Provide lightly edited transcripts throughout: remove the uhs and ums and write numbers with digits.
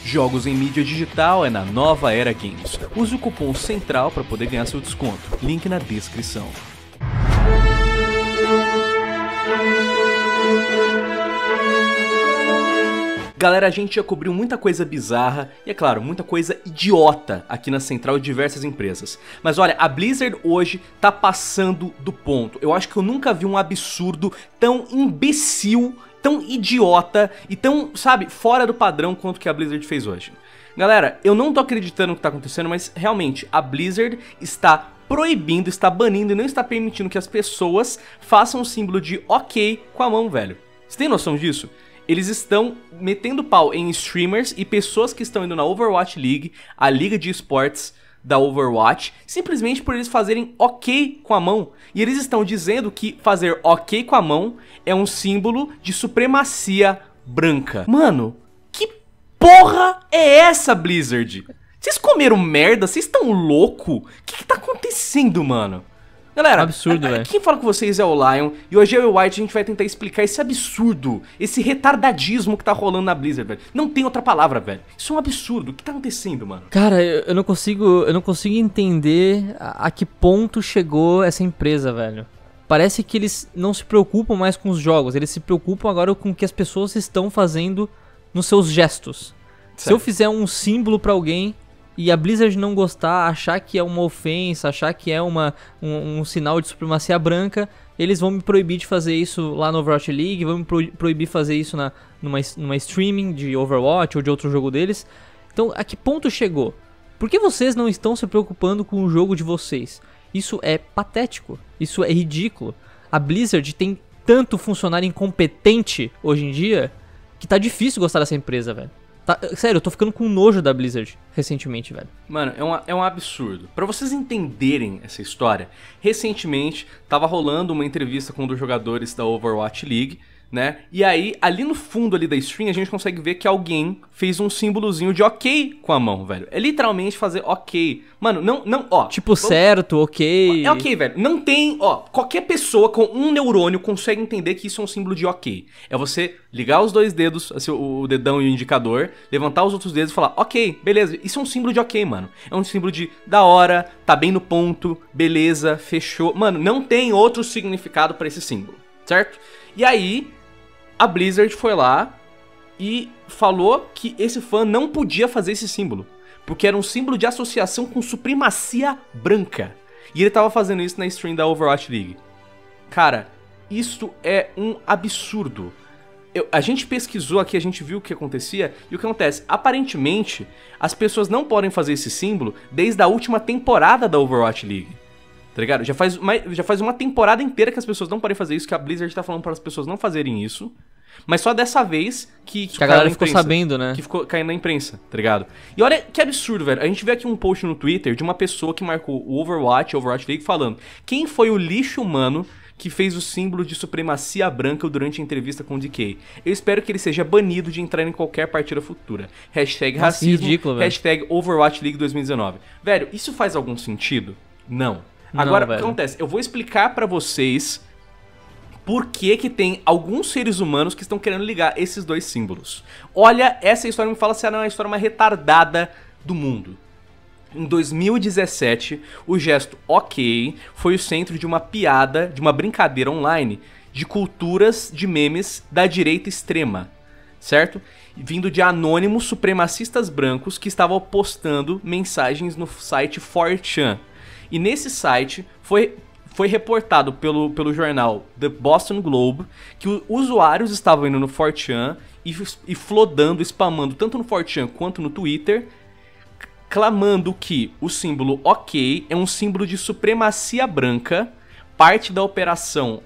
Jogos em mídia digital é na Nova Era Games. Use o cupom CENTRAL para poder ganhar seu desconto. Link na descrição. Galera, a gente já cobriu muita coisa bizarra e, é claro, muita coisa idiota aqui na Central de diversas empresas. Mas olha, a Blizzard hoje tá passando do ponto. Eu acho que eu nunca vi um absurdo tão imbecil, tão idiota e tão, sabe, fora do padrão quanto que a Blizzard fez hoje. Galera, eu não tô acreditando no que tá acontecendo, mas realmente a Blizzard está proibindo, está banindo e não está permitindo que as pessoas façam o símbolo de OK com a mão, velho. Você tem noção disso? Eles estão metendo pau em streamers e pessoas que estão indo na Overwatch League, a liga de esportes da Overwatch, simplesmente por eles fazerem OK com a mão. E eles estão dizendo que fazer OK com a mão é um símbolo de supremacia branca. Mano, que porra é essa, Blizzard? Vocês comeram merda? Vocês estão louco? O que tá acontecendo, mano? Galera, absurdo, velho. Quem fala com vocês é o Lion, e hoje eu e o White a gente vai tentar explicar esse absurdo, esse retardadismo que tá rolando na Blizzard, velho. Não tem outra palavra, velho. Isso é um absurdo. O que tá acontecendo, mano? Cara, eu não consigo entender a que ponto chegou essa empresa, velho. Parece que eles não se preocupam mais com os jogos, eles se preocupam agora com o que as pessoas estão fazendo nos seus gestos. Certo. Se eu fizer um símbolo pra alguém e a Blizzard não gostar, achar que é uma ofensa, achar que é um sinal de supremacia branca, eles vão me proibir de fazer isso lá no Overwatch League, vão me proibir de fazer isso numa streaming de Overwatch ou de outro jogo deles. Então, a que ponto chegou? Por que vocês não estão se preocupando com o jogo de vocês? Isso é patético, isso é ridículo. A Blizzard tem tanto funcionário incompetente hoje em dia que tá difícil gostar dessa empresa, velho. Sério, eu tô ficando com nojo da Blizzard recentemente, velho. Mano, é um absurdo. Pra vocês entenderem essa história, recentemente tava rolando uma entrevista com um dos jogadores da Overwatch League, né? E aí, ali no fundo ali da stream, a gente consegue ver que alguém fez um símbolozinho de OK com a mão, velho. É literalmente fazer OK. Mano, não, ó. Tipo, certo, OK. É OK, velho. Não tem, ó, qualquer pessoa com um neurônio consegue entender que isso é um símbolo de OK. É você ligar os dois dedos, assim, o dedão e o indicador, levantar os outros dedos e falar OK, beleza. Isso é um símbolo de OK, mano. É um símbolo de da hora, tá bem no ponto, beleza, fechou. Mano, não tem outro significado pra esse símbolo, certo? E aí a Blizzard foi lá e falou que esse fã não podia fazer esse símbolo, porque era um símbolo de associação com supremacia branca. E ele tava fazendo isso na stream da Overwatch League. Cara, isso é um absurdo. A gente pesquisou aqui, a gente viu o que acontecia, e o que acontece? Aparentemente, as pessoas não podem fazer esse símbolo desde a última temporada da Overwatch League. Tá ligado? Já faz uma temporada inteira que as pessoas não podem fazer isso, que a Blizzard tá falando para as pessoas não fazerem isso. Mas só dessa vez que a galera ficou sabendo, né? Que ficou caindo na imprensa, tá ligado? E olha que absurdo, velho. A gente vê aqui um post no Twitter de uma pessoa que marcou o Overwatch League, falando: quem foi o lixo humano que fez o símbolo de supremacia branca durante a entrevista com o DK? Eu espero que ele seja banido de entrar em qualquer partida futura. Hashtag racismo, ridículo, hashtag Overwatch League 2019. Velho, isso faz algum sentido? Não. Agora, o que acontece? Eu vou explicar pra vocês por que tem alguns seres humanos que estão querendo ligar esses dois símbolos. Olha, essa história me fala se ela é a história mais retardada do mundo. Em 2017, o gesto OK foi o centro de uma piada, de uma brincadeira online de culturas de memes da direita extrema, certo? Vindo de anônimos supremacistas brancos que estavam postando mensagens no site 4chan. E nesse site foi reportado pelo jornal The Boston Globe que usuários estavam indo no 4chan e flodando, spamando tanto no 4chan quanto no Twitter, clamando que o símbolo OK é um símbolo de supremacia branca, parte da operação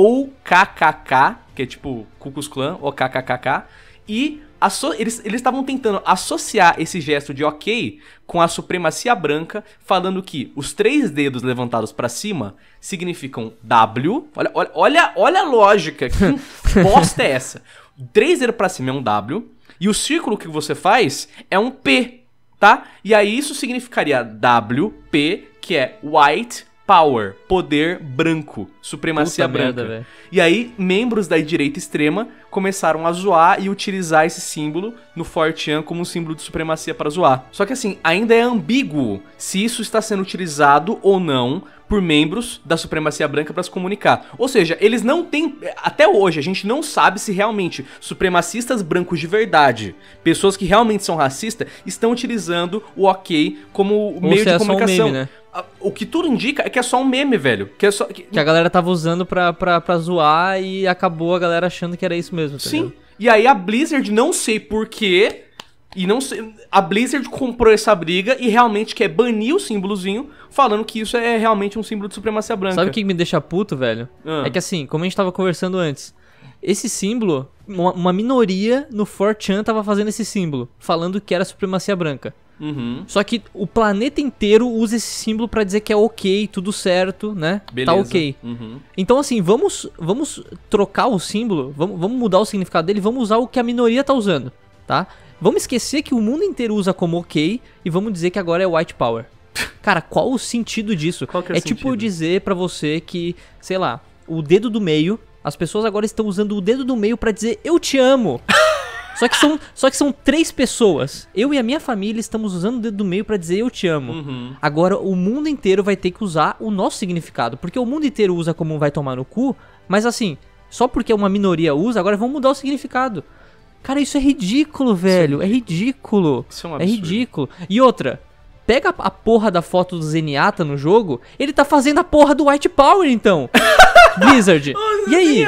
OKKK, que é tipo Ku Klux Klan, OKKK, e eles estavam tentando associar esse gesto de OK com a supremacia branca, falando que os 3 dedos levantados pra cima significam W. Olha a lógica, que bosta é essa? 3 dedos pra cima é um W, e o círculo que você faz é um P, tá? E aí isso significaria WP, que é White Power, poder branco, supremacia branca. Merda, e aí, membros da direita extrema começaram a zoar e utilizar esse símbolo no 4chan como um símbolo de supremacia para zoar. Só que assim, ainda é ambíguo se isso está sendo utilizado ou não por membros da supremacia branca para se comunicar. Ou seja, eles não têm... Até hoje, a gente não sabe se realmente supremacistas brancos de verdade, pessoas que realmente são racistas, estão utilizando o ok como meio de comunicação. Só um meme, né? O que tudo indica é que é só um meme, velho. Que a galera tava usando pra zoar e acabou a galera achando que era isso mesmo. Tá Sim. ligado? E aí a Blizzard, não sei porquê... E não sei, a Blizzard comprou essa briga e realmente quer banir o símbolozinho, falando que isso é realmente um símbolo de supremacia branca. Sabe o que me deixa puto, velho? É que assim, como a gente tava conversando antes, esse símbolo, uma minoria no 4chan tava fazendo esse símbolo, falando que era supremacia branca. Uhum. Só que o planeta inteiro usa esse símbolo pra dizer que é ok, tudo certo, né? Beleza. Tá ok. Uhum. Então assim, vamos trocar o símbolo, vamos mudar o significado dele, vamos usar o que a minoria tá usando, tá? Vamos esquecer que o mundo inteiro usa como ok e vamos dizer que agora é white power. Cara, qual o sentido disso? Qual que é o sentido? Tipo dizer pra você que, sei lá, o dedo do meio, as pessoas agora estão usando o dedo do meio pra dizer eu te amo. Só que são 3 pessoas. Eu e a minha família estamos usando o dedo do meio pra dizer eu te amo. Uhum. Agora o mundo inteiro vai ter que usar o nosso significado. Porque o mundo inteiro usa como vai tomar no cu, mas assim, só porque uma minoria usa, agora vamos mudar o significado. Cara, isso é ridículo, velho. É ridículo. Isso é um absurdo. É ridículo. E outra, pega a porra da foto do Zenyatta no jogo, ele tá fazendo a porra do White Power, então. Blizzard. E aí?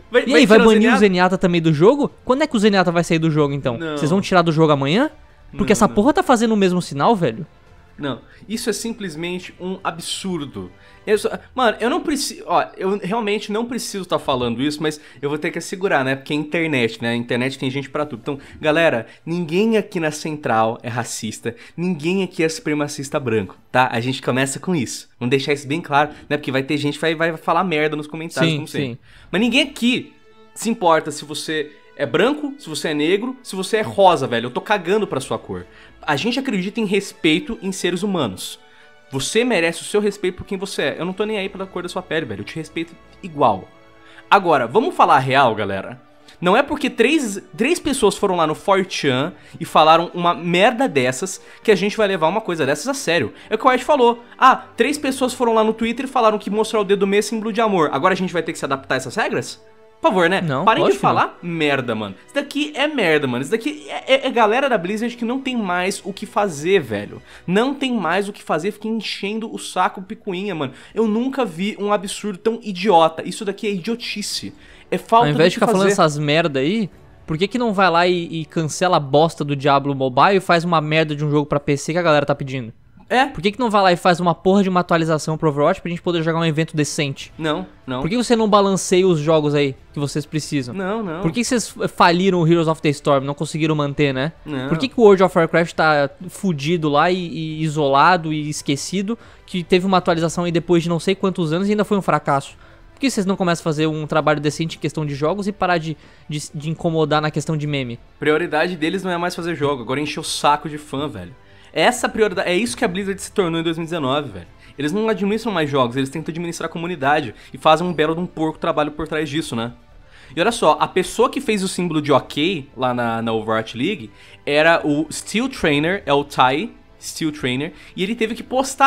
Vai banir o Zenyatta também do jogo? Quando é que o Zenyatta vai sair do jogo, então? Não. Vocês vão tirar do jogo amanhã? Porque essa porra tá fazendo o mesmo sinal, velho. Não, isso é simplesmente um absurdo. Mano, eu não preciso... Ó, eu realmente não preciso estar falando isso, mas eu vou ter que assegurar, né? Porque é internet, né? A internet tem gente pra tudo. Então, galera, ninguém aqui na Central é racista. Ninguém aqui é supremacista branco, tá? A gente começa com isso. Vamos deixar isso bem claro, né? Porque vai ter gente que vai falar merda nos comentários, como sempre. Sim. Mas ninguém aqui se importa se você... é branco, se você é negro, se você é rosa, velho. Eu tô cagando pra sua cor. A gente acredita em respeito em seres humanos. Você merece o seu respeito por quem você é. Eu não tô nem aí pela cor da sua pele, velho. Eu te respeito igual. Agora, vamos falar a real, galera. Não é porque três pessoas foram lá no 4chan e falaram uma merda dessas que a gente vai levar uma coisa dessas a sério. É o que o White falou. Ah, 3 pessoas foram lá no Twitter e falaram que mostrar o dedo meio é símbolo de amor. Agora a gente vai ter que se adaptar a essas regras? Por favor, né? Não, parem de falar merda, mano. Isso daqui é merda, mano. Isso daqui é galera da Blizzard que não tem mais o que fazer, velho. Não tem mais o que fazer, fica enchendo o saco picuinha, mano. Eu nunca vi um absurdo tão idiota. Isso daqui é idiotice. É falta de Ao invés de ficar falando essas merda aí, por que não vai lá e cancela a bosta do Diablo Mobile e faz uma merda de um jogo pra PC que a galera tá pedindo? Por que não vai lá e faz uma porra de uma atualização pro Overwatch pra gente poder jogar um evento decente? Não. Por que você não balanceia os jogos aí que vocês precisam? Não. Por que vocês faliram o Heroes of the Storm, não conseguiram manter, né? Não. Por que o World of Warcraft tá fudido lá e isolado e esquecido, que teve uma atualização aí depois de não sei quantos anos e ainda foi um fracasso? Por que vocês não começam a fazer um trabalho decente em questão de jogos e parar de incomodar na questão de meme? Prioridade deles não é mais fazer jogo, agora é encher o saco de fã, velho. Essa prioridade, é isso que a Blizzard se tornou em 2019, velho. Eles não administram mais jogos, eles tentam administrar a comunidade e fazem um belo de um porco trabalho por trás disso, né? E olha só, a pessoa que fez o símbolo de OK lá na Overwatch League era o Steel Trainer, é o Ty Steel Trainer, e ele teve que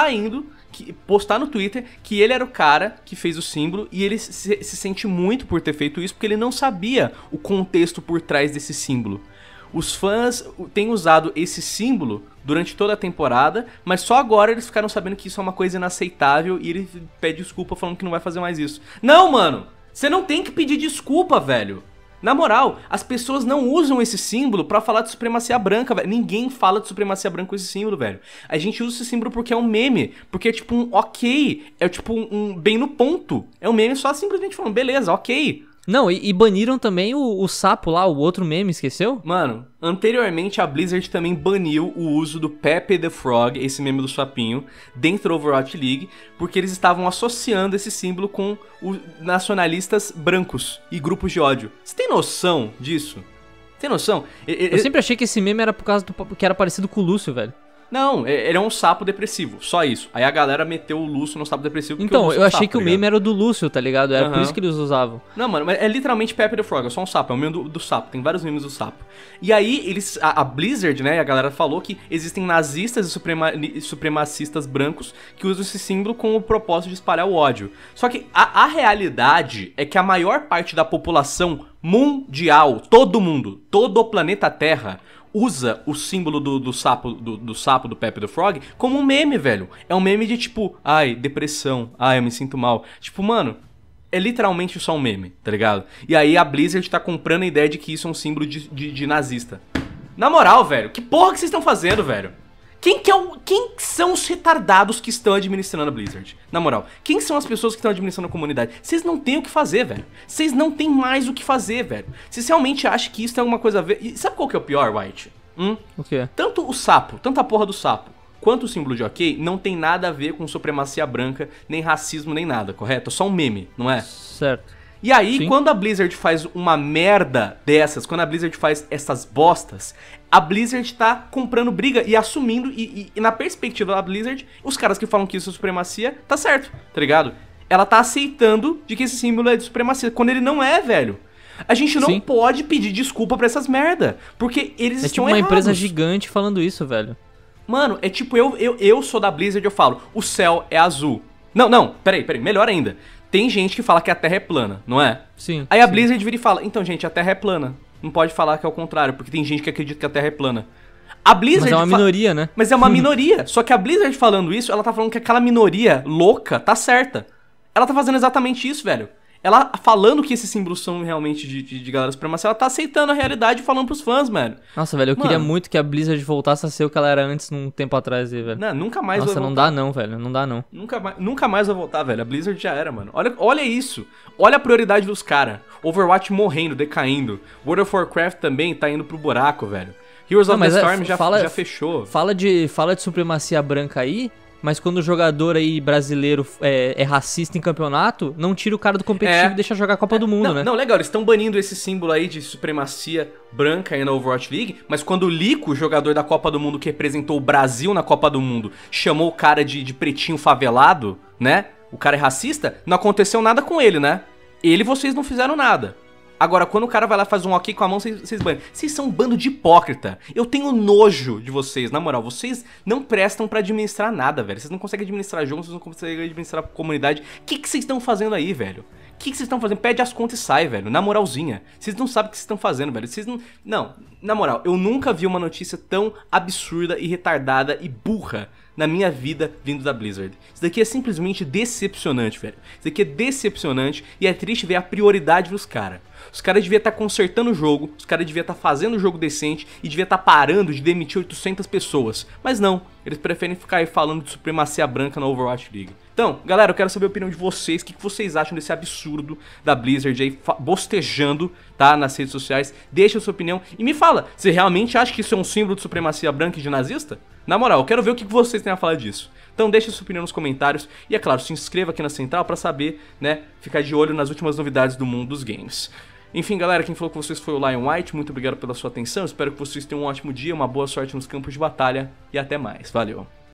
postar no Twitter que ele era o cara que fez o símbolo e ele se sente muito por ter feito isso porque ele não sabia o contexto por trás desse símbolo. Os fãs têm usado esse símbolo durante toda a temporada, mas só agora eles ficaram sabendo que isso é uma coisa inaceitável e ele pede desculpa falando que não vai fazer mais isso. Não, mano! Você não tem que pedir desculpa, velho! Na moral, as pessoas não usam esse símbolo pra falar de supremacia branca, velho. Ninguém fala de supremacia branca com esse símbolo, velho. A gente usa esse símbolo porque é um meme, porque é tipo um ok, é tipo um bem no ponto. É um meme só simplesmente falando, beleza, ok. Não, e baniram também o sapo lá, o outro meme, esqueceu? Mano, anteriormente a Blizzard também baniu o uso do Pepe the Frog, esse meme do sapinho, dentro do Overwatch League, porque eles estavam associando esse símbolo com os nacionalistas brancos e grupos de ódio. Você tem noção disso? Tem noção? Eu sempre achei que esse meme era por causa que era parecido com o Lúcio, velho. Não, ele é um sapo depressivo, só isso. Aí a galera meteu o Lúcio no sapo depressivo. Então, eu achei que o meme era o do Lúcio, tá ligado? Era por isso que eles usavam. Não, mano, mas é literalmente Pepe the Frog, é só um sapo, é o meme do sapo, tem vários memes do sapo. E aí, a Blizzard, né, a galera falou que existem nazistas e supremacistas brancos que usam esse símbolo com o propósito de espalhar o ódio. Só que a realidade é que a maior parte da população mundial, todo mundo, todo o planeta Terra, usa o símbolo do sapo do Pepe the Frog como um meme, velho. É um meme de tipo, ai, depressão, ai, eu me sinto mal. Tipo, mano, é literalmente só um meme, tá ligado? E aí a Blizzard tá comprando a ideia de que isso é um símbolo de nazista. Na moral, velho, que porra que vocês estão fazendo, velho? Quem são os retardados que estão administrando a Blizzard? Na moral, quem são as pessoas que estão administrando a comunidade? Vocês não têm o que fazer, velho. Vocês não têm mais o que fazer, velho. Vocês realmente acham que isso tem alguma coisa a ver... E sabe qual que é o pior, White? O quê? Tanto o sapo, tanto a porra do sapo, quanto o símbolo de ok, não tem nada a ver com supremacia branca, nem racismo, nem nada, correto? É só um meme, não é? Certo. E aí, quando a Blizzard faz uma merda dessas, quando a Blizzard faz essas bostas, a Blizzard tá comprando briga e assumindo, e na perspectiva da Blizzard, os caras que falam que isso é supremacia, tá certo, tá ligado? Ela tá aceitando de que esse símbolo é de supremacia, quando ele não é, velho. A gente não pode pedir desculpa pra essas merda, porque eles estão errados. É tipo uma empresa gigante falando isso, velho. Mano, é tipo, eu sou da Blizzard, eu falo, o céu é azul. Não, peraí, melhor ainda. Tem gente que fala que a Terra é plana, não é? Sim. Aí a Blizzard vira e fala, então, gente, a Terra é plana. Não pode falar que é o contrário, porque tem gente que acredita que a Terra é plana. A Blizzard... Mas é uma minoria, né? Mas é uma minoria. Só que a Blizzard falando isso, ela tá falando que aquela minoria louca tá certa. Ela tá fazendo exatamente isso, velho. Ela falando que esses símbolos são realmente de galera supremacia, ela tá aceitando a realidade e falando pros fãs, velho. Nossa, velho, eu queria muito que a Blizzard voltasse a ser o que ela era antes num tempo atrás aí, velho. Não, nunca mais vai voltar. Nossa, não dá não, velho, não dá não. Nunca mais vai voltar, velho. A Blizzard já era, mano. Olha isso. Olha a prioridade dos caras. Overwatch morrendo, decaindo. World of Warcraft também tá indo pro buraco, velho. Heroes of the Storm já fechou. Fala de supremacia branca aí... Mas quando o jogador aí brasileiro é racista em campeonato, não tira o cara do competitivo e deixa jogar a Copa do Mundo, né? Não, legal, eles estão banindo esse símbolo aí de supremacia branca aí na Overwatch League, mas quando o Lico, o jogador da Copa do Mundo que representou o Brasil na Copa do Mundo, chamou o cara de pretinho favelado, né? O cara é racista, não aconteceu nada com ele, né? Vocês não fizeram nada. Agora, quando o cara vai lá e faz um ok com a mão, vocês banham. Vocês são um bando de hipócrita. Eu tenho nojo de vocês, na moral. Vocês não prestam pra administrar nada, velho. Vocês não conseguem administrar jogo, vocês não conseguem administrar comunidade. O que vocês estão fazendo aí, velho? O que vocês estão fazendo? Pede as contas e sai, velho. Na moralzinha. Vocês não sabem o que vocês estão fazendo, velho. Vocês não... Não, na moral, eu nunca vi uma notícia tão absurda e retardada e burra na minha vida vindo da Blizzard. Isso daqui é simplesmente decepcionante, velho. Isso daqui é decepcionante e é triste ver a prioridade dos caras. Os caras deviam estar consertando o jogo, os caras deviam estar fazendo o jogo decente e deviam estar parando de demitir 800 pessoas. Mas não, eles preferem ficar aí falando de supremacia branca na Overwatch League. Então, galera, eu quero saber a opinião de vocês. O que vocês acham desse absurdo da Blizzard aí bostejando, tá, nas redes sociais? Deixa a sua opinião e me fala, você realmente acha que isso é um símbolo de supremacia branca e de nazista? Na moral, eu quero ver o que vocês têm a falar disso. Então deixa a sua opinião nos comentários e, é claro, se inscreva aqui na Central pra saber, né, ficar de olho nas últimas novidades do mundo dos games. Enfim, galera, quem falou com vocês foi o Lion White, muito obrigado pela sua atenção, espero que vocês tenham um ótimo dia, uma boa sorte nos campos de batalha e até mais, valeu!